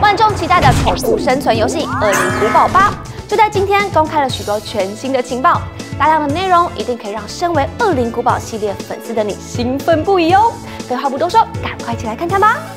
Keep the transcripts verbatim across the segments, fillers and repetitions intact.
万众期待的恐怖生存游戏《恶灵古堡八》，就在今天公开了许多全新的情报，大量的内容一定可以让身为《恶灵古堡》系列粉丝的你兴奋不已哦！废话不多说，赶快一起来看看吧！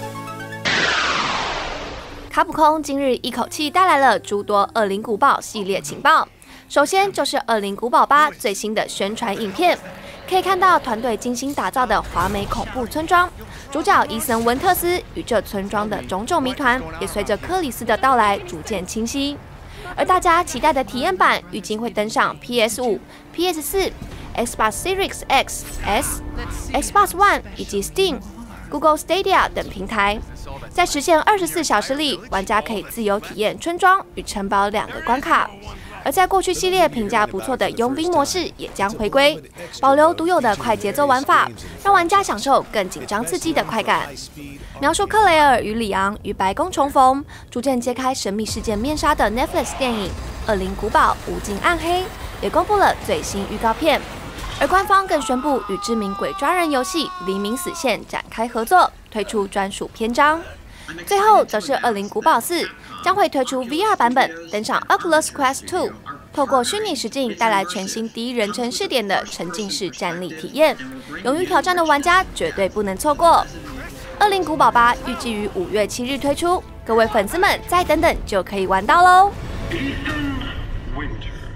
卡普空今日一口气带来了诸多《恶灵古堡》系列情报，首先就是《恶灵古堡八》最新的宣传影片。 可以看到团队精心打造的华美恐怖村庄，主角伊森·文特斯与这村庄的种种谜团，也随着克里斯的到来逐渐清晰。而大家期待的体验版预计会登上 P S 五、P S 四、Xbox Series X S、Xbox One 以及 Steam、Google Stadia 等平台。在实现二十四小时里，玩家可以自由体验村庄与城堡两个关卡。 而在过去系列评价不错的佣兵模式也将回归，保留独有的快节奏玩法，让玩家享受更紧张刺激的快感。描述克雷尔与里昂与白宫重逢，逐渐揭开神秘事件面纱的 Netflix 电影《恶灵古堡：无尽暗黑》也公布了最新预告片，而官方更宣布与知名鬼抓人游戏《黎明死线》展开合作，推出专属篇章。 最后则是《恶灵古堡四》将会推出 V R 版本，登上 Oculus Quest 二，透过虚拟实境带来全新第一人称视点的沉浸式战力体验，勇于挑战的玩家绝对不能错过。《恶灵古堡八》预计于五月七日推出，各位粉丝们再等等就可以玩到喽。